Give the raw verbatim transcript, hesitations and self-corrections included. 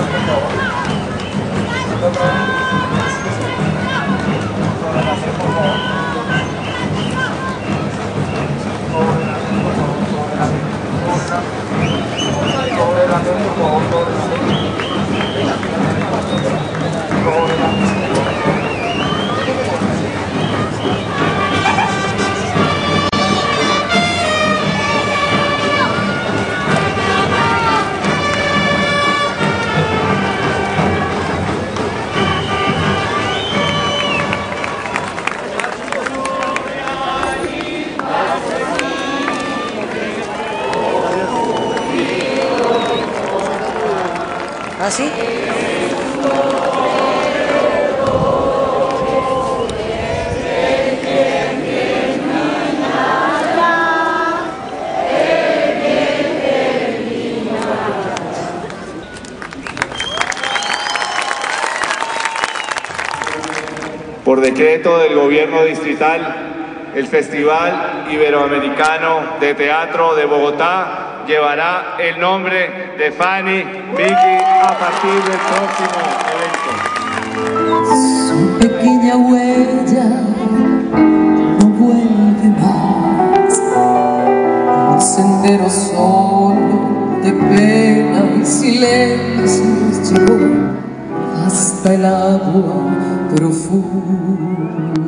¿Así? Por decreto del Gobierno Distrital, el Festival Iberoamericano de Teatro de Bogotá llevará el nombre de Fanny Miki a partir del próximo evento. Su pequeña huella no vuelve más, un sendero solo de pena y silencios llevó hasta el agua profunda.